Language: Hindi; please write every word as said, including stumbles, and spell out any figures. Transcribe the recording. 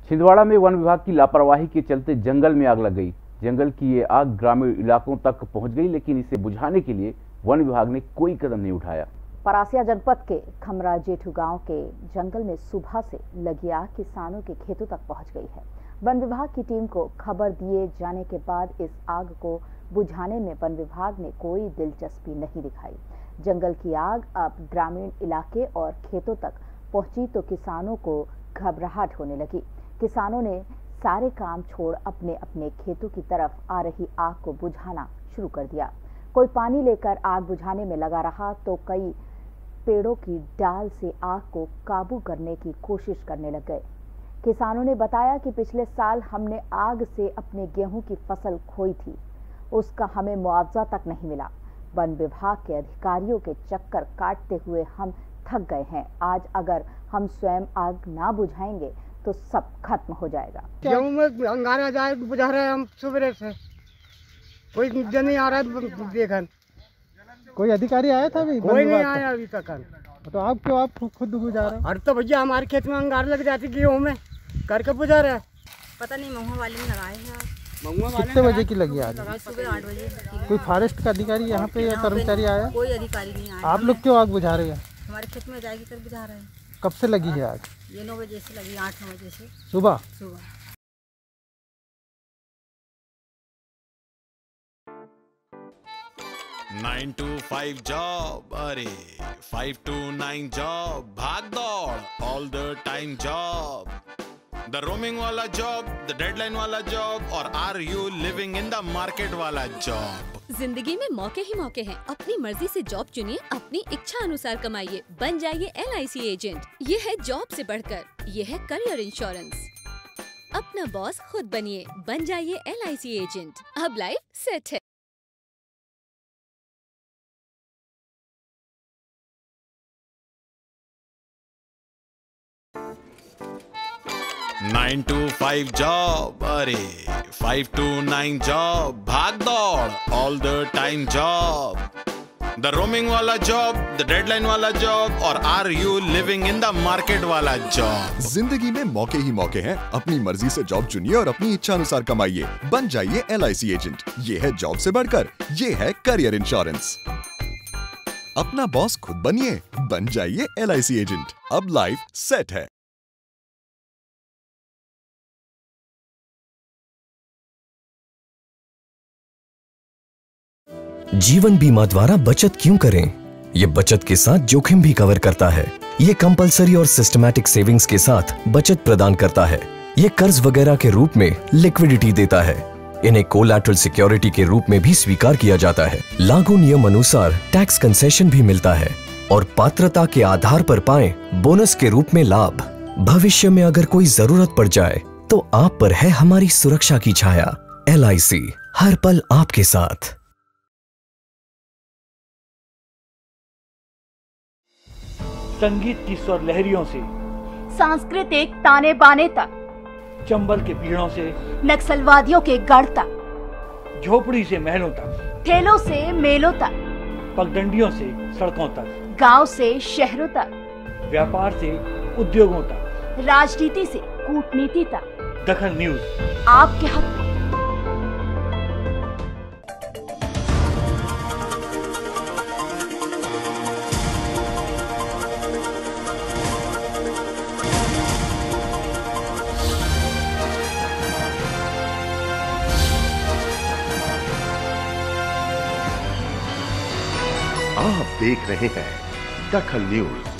छिंदवाड़ा में वन विभाग की लापरवाही के चलते जंगल में आग लग गई। जंगल की ये आग ग्रामीण इलाकों तक पहुंच गई, लेकिन इसे बुझाने के लिए वन विभाग ने कोई कदम नहीं उठाया। परासिया जनपद के खमरा जेठू गांव के जंगल में सुबह से लगी आग किसानों के खेतों तक पहुंच गई है। वन विभाग की टीम को खबर दिए जाने के बाद इस आग को बुझाने में वन विभाग ने कोई दिलचस्पी नहीं दिखाई। जंगल की आग अब ग्रामीण इलाके और खेतों तक पहुंची तो किसानों को घबराहट होने लगी। किसानों ने सारे काम छोड़ अपने अपने खेतों की तरफ आ रही आग को बुझाना शुरू कर दिया। कोई पानी लेकर आग बुझाने में लगा रहा तो कई पेड़ों की डाल से आग को काबू करने की कोशिश करने लग गए। किसानों ने बताया कि पिछले साल हमने आग से अपने गेहूं की फसल खोई थी, उसका हमें मुआवजा तक नहीं मिला। वन विभाग के अधिकारियों के चक्कर काटते हुए हम थक गए हैं। आज अगर हम स्वयं आग ना बुझाएंगे तो सब खत्म हो जाएगा। गेहूं में अंगारा जाए बुझा रहे हैं हम सुबह से, कोई जन नहीं आ रहा है देखन। कोई अधिकारी आया था अभी? कोई नहीं आया अभी तक। तो आप क्यों आप खुद बुझा रहे हैं? अरे तो भैया हमारे खेत में अंगार लग जाती गेहूं में, करके बुझा रहे हैं। पता नहीं महुआ वाले ने लगाए हैं। कितने बजे की लगी आज? सुबह आठ बजे। कोई फॉरेस्ट का अधिकारी यहाँ पे या कर्मचारी आया? कोई अधिकारी नहीं आया। आप लोग क्यों आग बुझा रहे हैं? हमारे खेत में जाएगी कर बुझा रहे हैं। कब से लगी है आग? ये नौ बजे से लगी, आठ नौ बजे से। सुबह सुबह नाइन टू फाइव जॉब, अरे फाइव टू नाइन जॉब, भाग दौड़ all the time job, the roaming वाला जॉब, द डेडलाइन वाला जॉब, और are you living in the market वाला जॉब। जिंदगी में मौके ही मौके हैं। अपनी मर्जी से जॉब चुनिए, अपनी इच्छा अनुसार कमाइए, बन जाइए एल आई सी एजेंट। ये है जॉब से बढ़कर, ये है करियर इंश्योरेंस। अपना बॉस खुद बनिए, बन जाइए एल आई सी एजेंट। अब लाइफ सेट है। नाइन टू फाइव जॉब, अरे फाइव टू नाइन जॉब, भाग दौड़ all the time job, the roaming वाला जॉब, द डेडलाइन वाला जॉब, और are you living in the market वाला जॉब। जिंदगी में मौके ही मौके हैं। अपनी मर्जी से जॉब चुनिए और अपनी इच्छा अनुसार कमाइए, बन जाइए एल आई सी एजेंट। ये है जॉब से बढ़कर, ये है करियर इंश्योरेंस। अपना बॉस खुद बनिए, बन जाइए एल आई सी एजेंट। अब लाइफ सेट है। जीवन बीमा द्वारा बचत क्यों करें? ये बचत के साथ जोखिम भी कवर करता है। ये कंपलसरी और सिस्टमैटिक सेविंग्स के साथ बचत प्रदान करता है। ये कर्ज वगैरह के रूप में लिक्विडिटी देता है। इन्हें कोलैटरल सिक्योरिटी के रूप में भी स्वीकार किया जाता है। लागू नियम अनुसार टैक्स कंसेशन भी मिलता है और पात्रता के आधार पर पाएं बोनस के रूप में लाभ। भविष्य में अगर कोई जरूरत पड़ जाए तो आप पर है हमारी सुरक्षा की छाया। एल आई सी हर पल आपके साथ। संगीत की स्वर लहरियों से सांस्कृतिक ताने बाने तक, चंबल के पीड़ों से नक्सलवादियों के गढ़ तक, झोपड़ी से महलों तक, ठेलों से मेलों तक, पगडंडियों से सड़कों तक, गांव से शहरों तक, व्यापार से उद्योगों तक, राजनीति से कूटनीति तक, दखल न्यूज आपके हक में। आप देख रहे हैं दखल न्यूज।